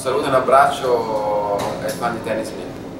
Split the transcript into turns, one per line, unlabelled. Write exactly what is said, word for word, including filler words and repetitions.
saluto e un abbraccio ai fan di Tennis Mia.